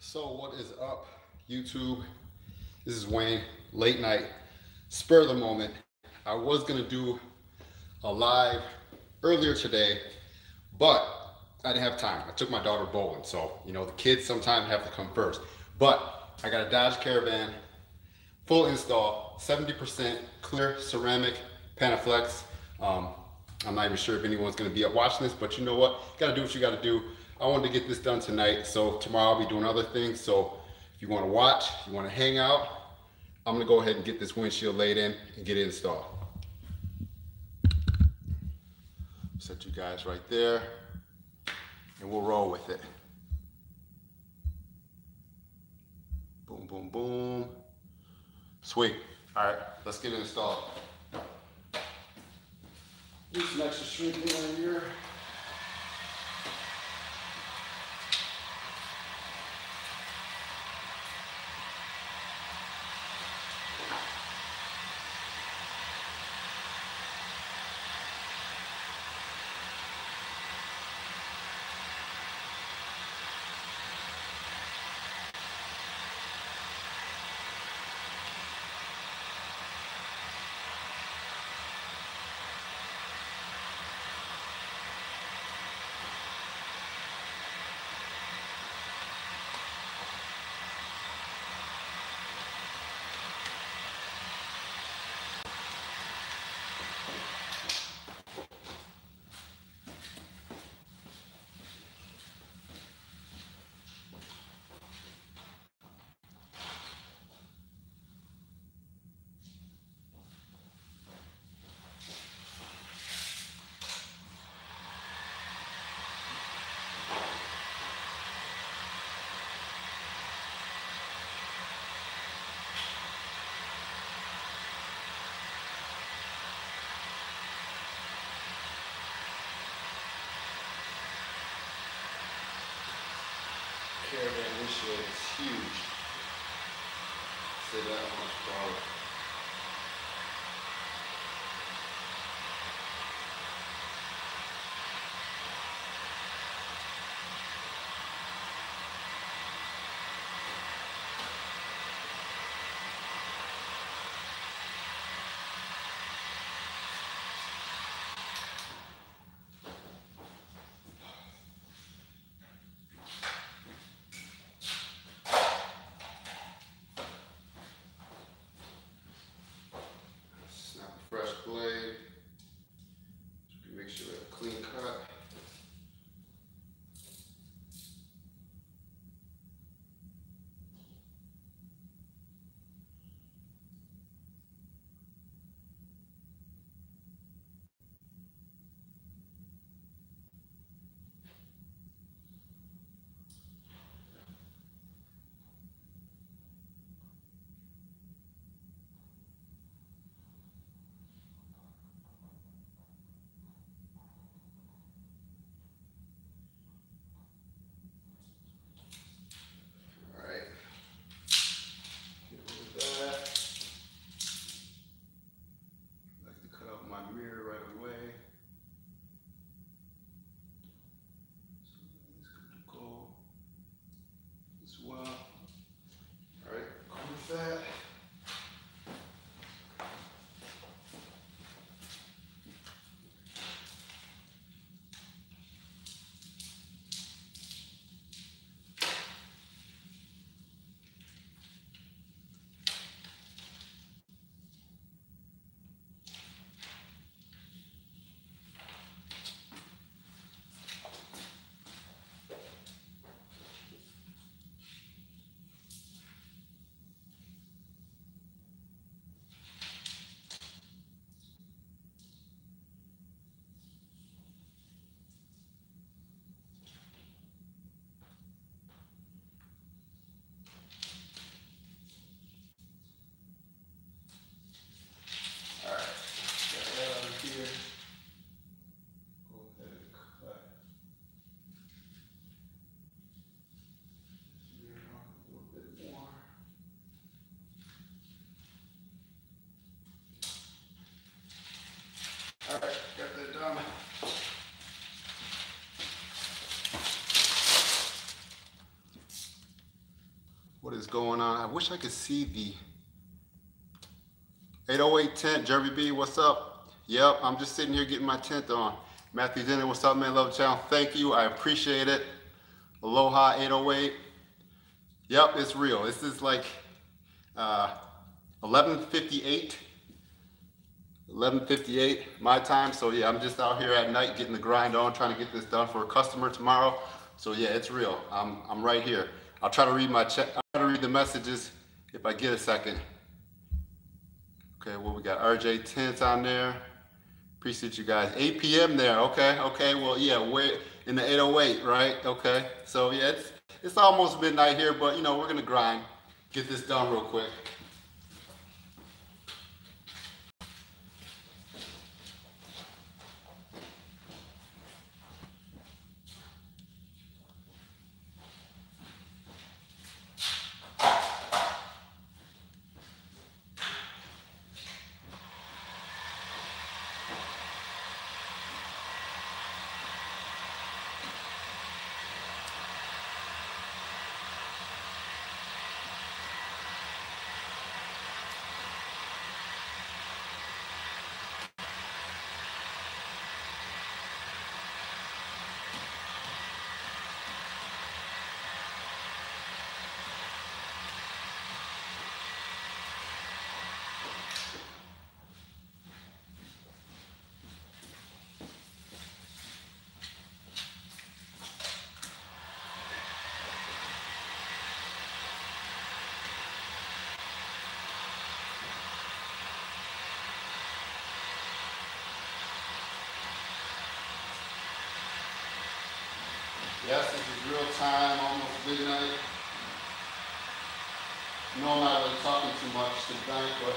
So what is up, YouTube? This is Wayne, late night, spur of the moment. I was gonna do a live earlier today, but I didn't have time. I took my daughter bowling, so the kids sometimes have to come first. But I got a Dodge Caravan, full install, 70% clear ceramic Panaflex. Um, I'm not even sure if anyone's gonna be up watching this, but you know what? You gotta do what you gotta do. I wanted to get this done tonight, so tomorrow I'll be doing other things. So if you wanna watch, you wanna hang out, I'm gonna go ahead and get this windshield laid in and get it installed. Set you guys right there, and we'll roll with it. Boom, boom, boom. Sweet. All right, let's get it installed. Do some extra shrinking right here. Caravan windshield is huge. Say that much, bro. what is going on. I wish I could see the 808 tent. Jeremy B, what's up? Yep, I'm just sitting here getting my tent on. Matthew Denner, what's up, man? Love the channel. Thank you, I appreciate it. Aloha 808. Yep, it's real. This is like 11:58 my time. So yeah, I'm just out here at night getting the grind on, trying to get this done for a customer tomorrow. So yeah, it's real. I'm right here. I'll try to read my chat. I'll try to read the messages if I get a second. Okay, well, we got RJ Tents on there. Appreciate you guys. 8 p.m. there. Okay. Well, yeah, we're in the 808, right? Okay. So yeah, it's almost midnight here, but you know, we're gonna grind, get this done real quick. Yes, this is real time, almost midnight. No, I'm not really talking too much tonight, but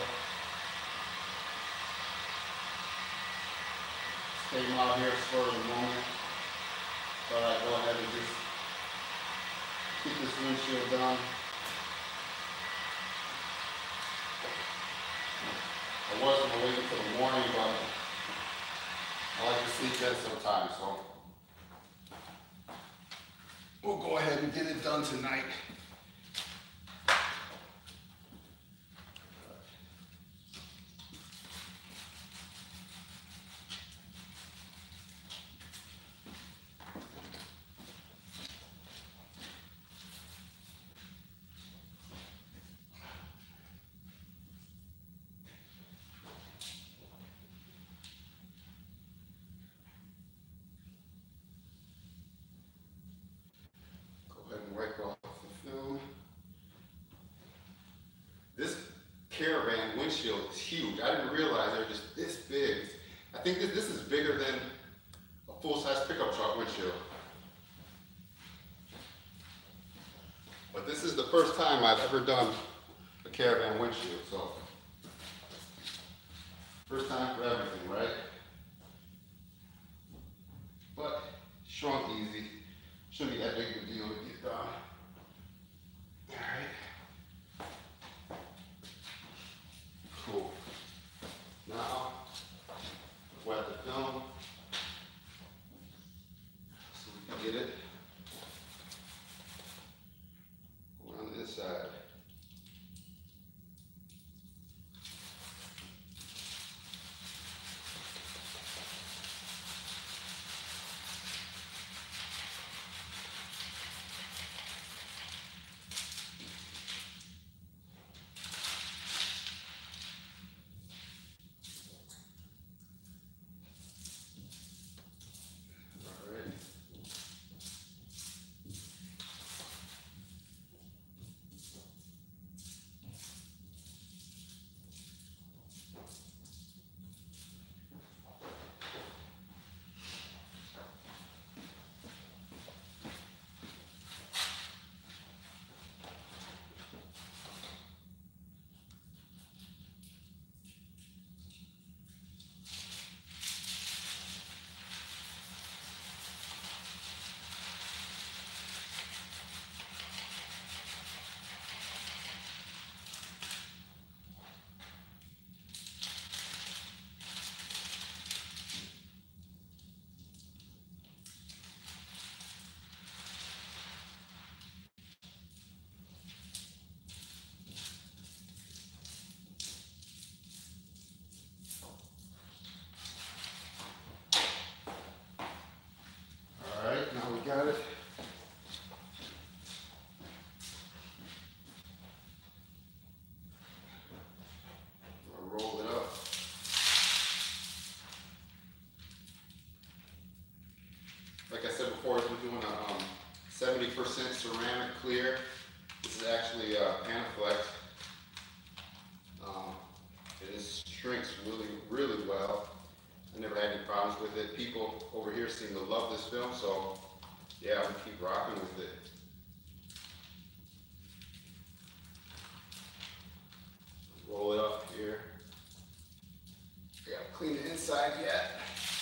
came out here spur of the moment. Thought I'd go ahead and just keep this windshield done. I was gonna wait until the morning, but I like to sleep in sometimes, so we'll go ahead and get it done tonight. Wipe off the film. This Caravan windshield is huge. I didn't realize they're just this big. I think this is bigger than a full-size pickup truck windshield. But this is the first time I've ever done a Caravan windshield, so first time for everything, right? But shrunk easy. Shouldn't be that big of a deal to get done. Alright. Cool. Now, wet the film so we can get it on this side. floors. We're doing a 70% ceramic clear. This is actually Panaflex. It shrinks really, really well. I never had any problems with it. People over here seem to love this film, so yeah, I'm gonna keep rocking with it. Roll it up here. I gotta clean the inside yet.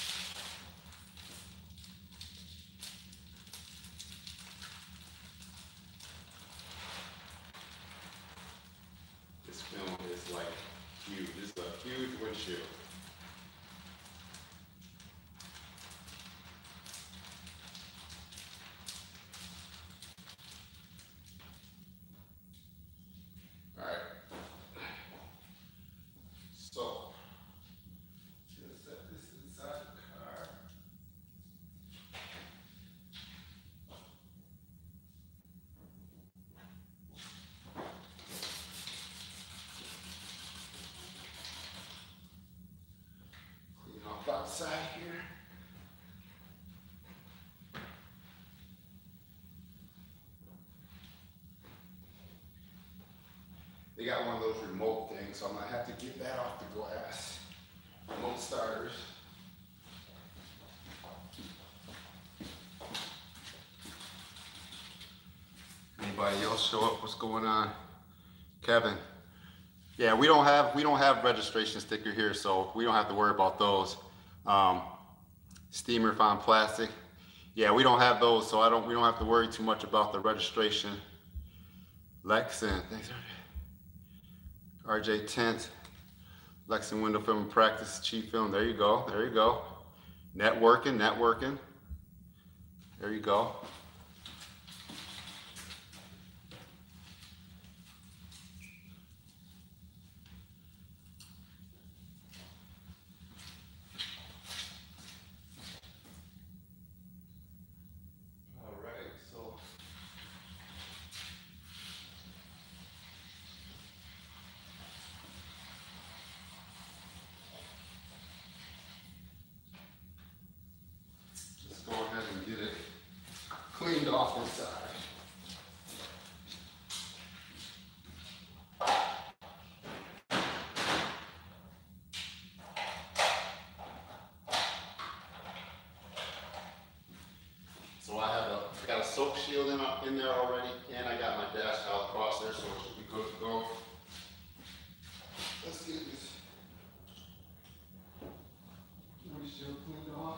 This film is like huge. This is a huge windshield. All right. So, I'm gonna set this inside the car. Clean off outside here. They got one of those remote things, so I'm gonna have to get that off the glass. Remote starters. Anybody else show up? What's going on? Kevin. Yeah, we don't have registration sticker here, so we don't have to worry about those. Steamer found plastic. Yeah, we don't have those, so we don't have to worry too much about the registration. Lexan, thanks. RJ Tent, Lexan Window Film and Practice, Cheap Film. There you go. There you go. Networking. There you go. Go ahead and get it cleaned off inside. So I got a soak shield in there already, and I got my dash towel across there, so it should be good to go. Let's get this windshield cleaned off.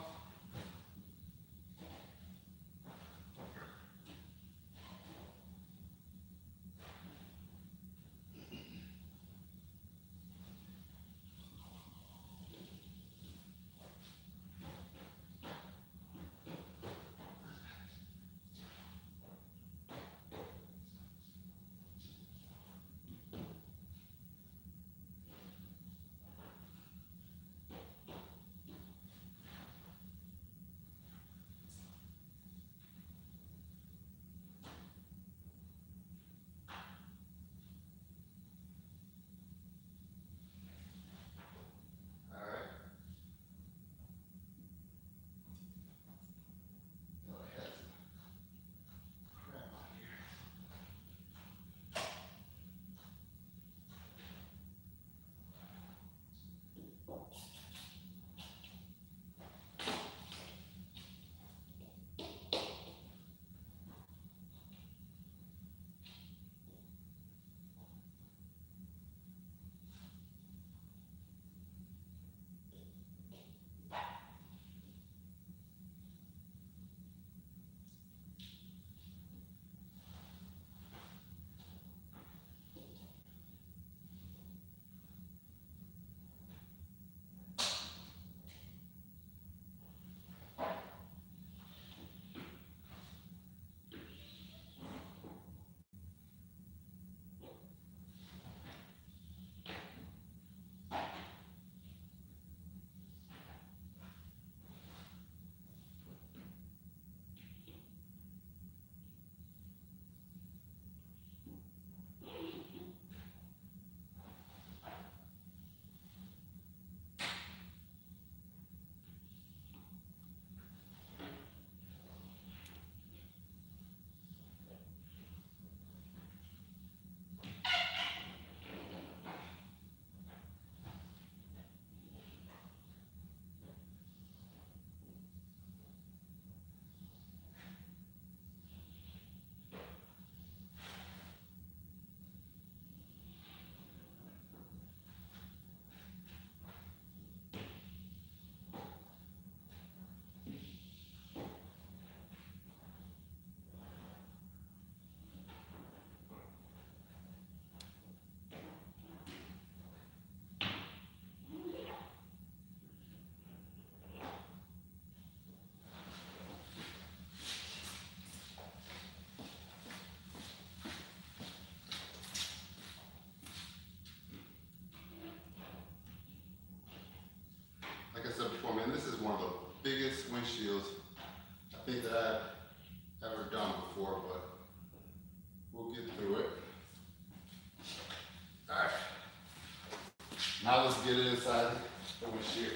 get it inside the windshield.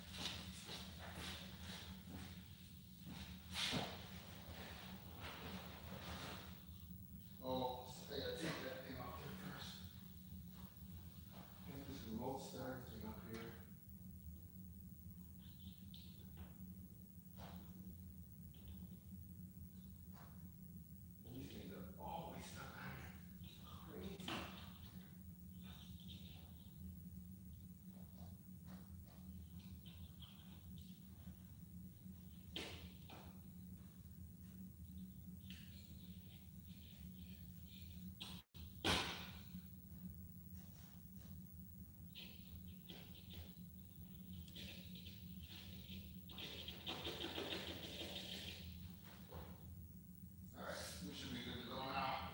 Oh, I gotta take that thing off there first. Get this remote starter thing up here. These things are always stuck on here. Crazy. All right, we should be good to go now.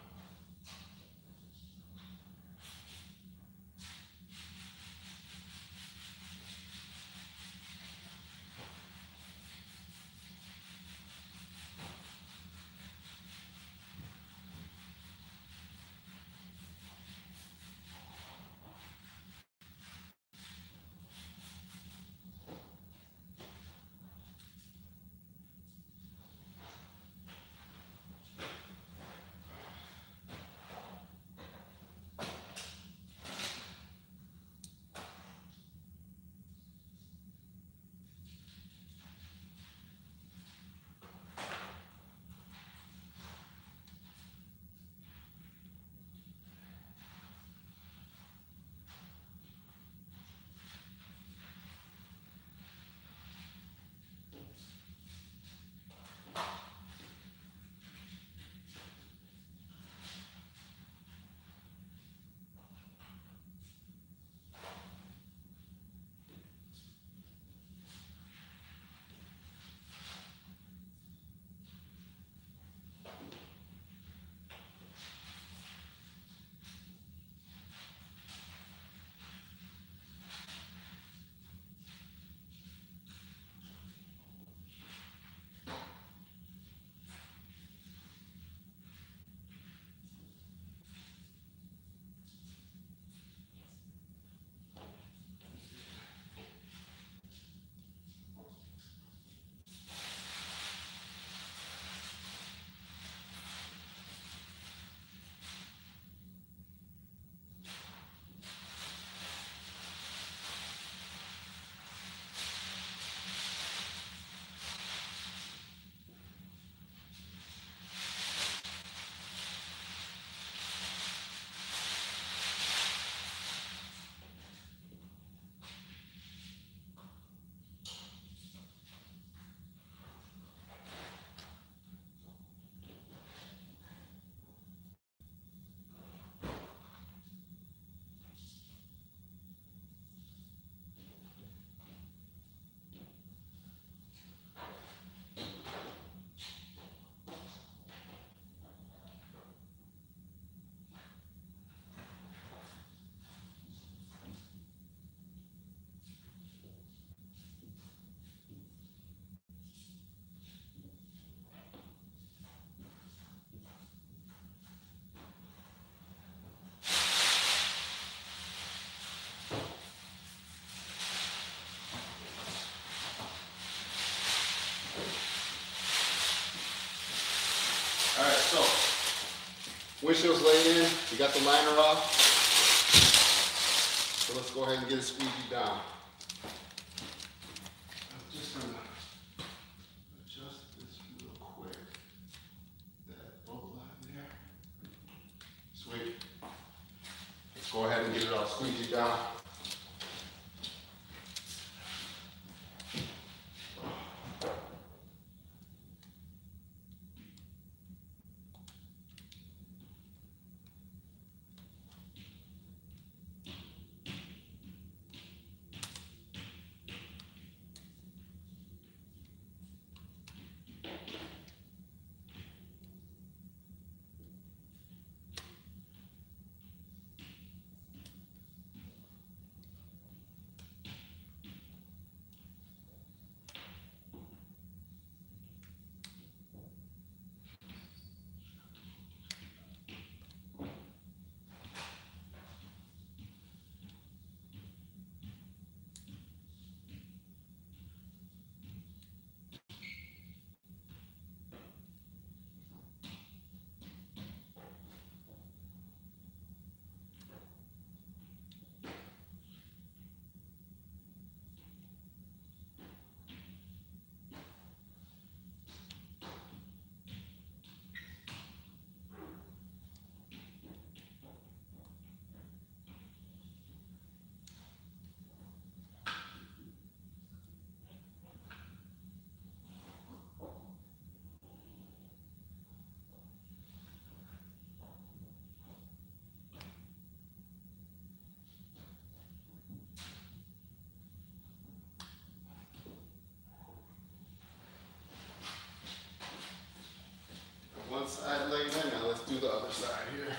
All right, so windshield's laid in, we got the liner off. So let's go ahead and get it squeegeed down. I'm just gonna adjust this real quick. That bolt line there. Sweet. Let's go ahead and get it all squeegeed down. side laid in, now let's do the other side here.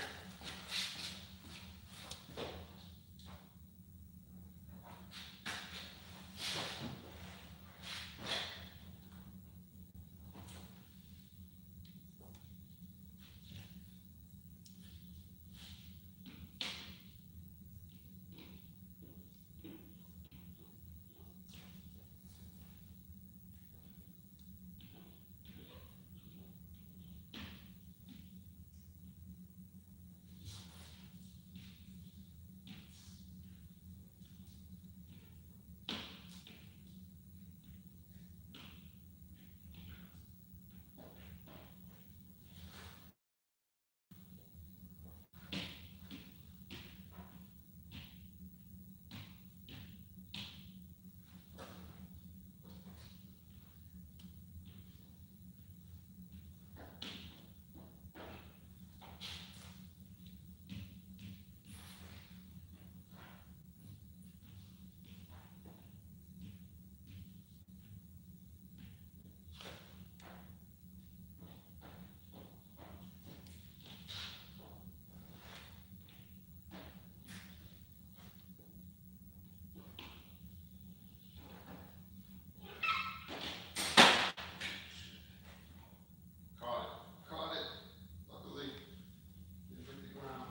Caught it. Luckily, didn't hit the ground.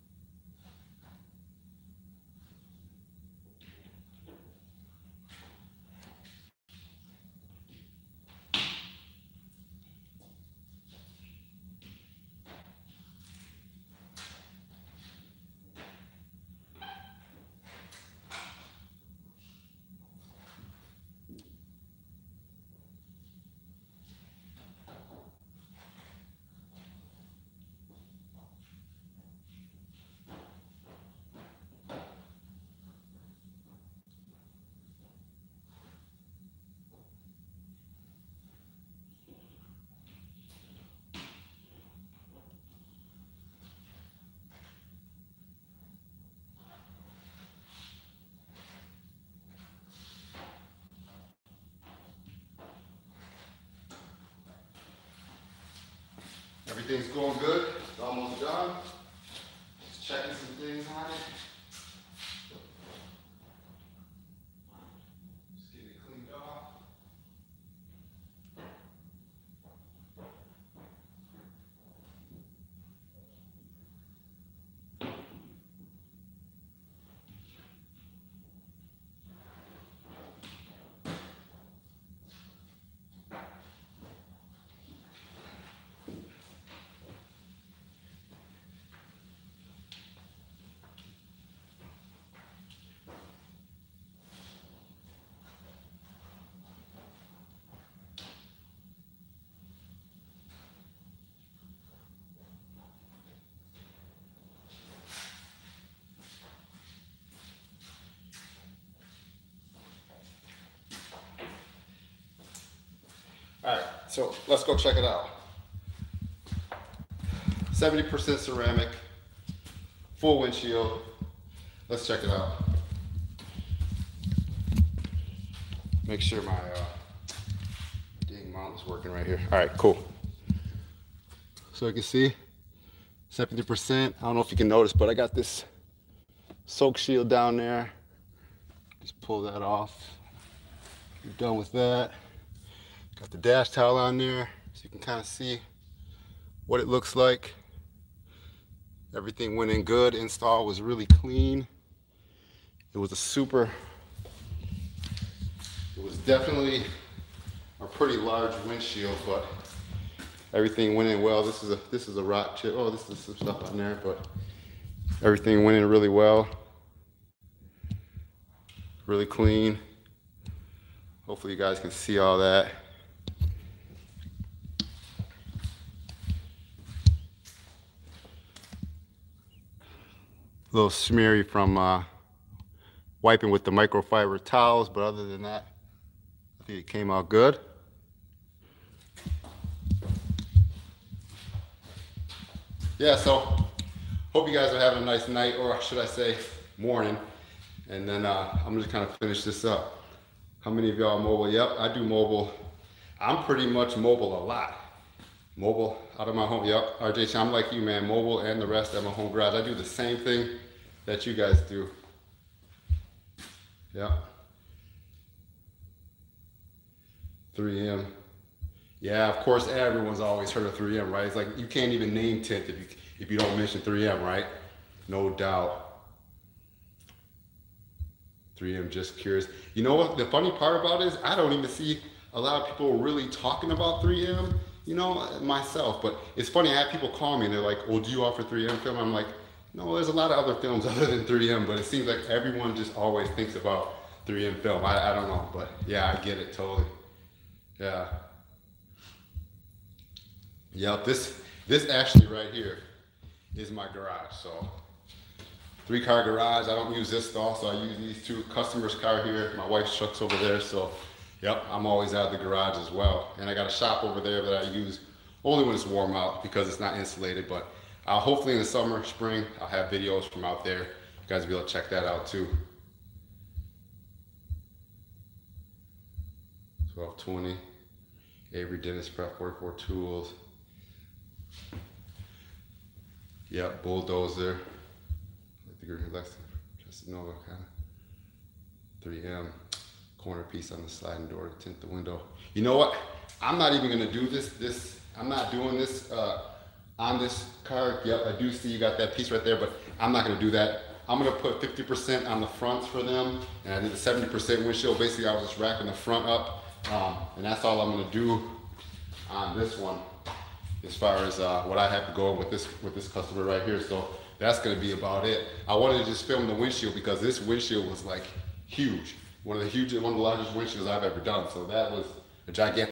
Everything's going good. It's almost done. Just checking some things on it. Just getting it cleaned off. All right, so let's go check it out. 70% ceramic, full windshield. Let's check it out. Make sure my dang mount is working right here. All right, cool. So you can see 70%. I don't know if you can notice, but I got this soak shield down there. Just pull that off. You're done with that. Got the dash towel on there so you can kind of see what it looks like. Everything went in good. Install was really clean. It was definitely a pretty large windshield, but everything went in well. This is a rock chip. Oh, this is some stuff on there, but everything went in really well. Really clean. Hopefully you guys can see all that. A little smeary from wiping with the microfiber towels, but other than that, I think it came out good. Yeah, so hope you guys are having a nice night, or should I say morning. And then I'm just kind of finish this up. How many of y'all are mobile? Yep, I do mobile. I'm pretty much mobile a lot. Mobile out of my home. Yep, RJ, I'm like you, man. Mobile and the rest at my home garage. I do the same thing that you guys do. Yep. 3M. Yeah, of course, everyone's always heard of 3M, right? It's like you can't even name tint if you don't mention 3M, right? No doubt. 3M just curious. You know what the funny part about it is? I don't even see a lot of people really talking about 3M, you know, myself. But it's funny, I have people call me and they're like, well, do you offer 3M film? I'm like, no, there's a lot of other films other than 3M, but it seems like everyone just always thinks about 3M film. I don't know, but yeah, I get it totally. Yeah. Yep, this actually right here is my garage. So 3-car garage. I don't use this though, so I use these 2 customers' car here. My wife's truck's over there, so yep, I'm always out of the garage as well. And I got a shop over there that I use only when it's warm out because it's not insulated. But hopefully in the summer, spring, I'll have videos from out there. You guys will be able to check that out too. 1220, Avery Dennis Prep 44 tools. Yep, bulldozer. Just Nova kind of 3M corner piece on the sliding door to tint the window. You know what? I'm not even gonna do this. I'm not doing this on this car. Yep, I do see you got that piece right there, but I'm not gonna do that. I'm gonna put 50% on the fronts for them, and I did the 70% windshield. Basically, I was just wrapping the front up. And that's all I'm gonna do on this one as far as what I have to go with this customer right here. So that's gonna be about it. I wanted to just film the windshield because this windshield was like huge. One of the largest windshields I've ever done. So that was a gigantic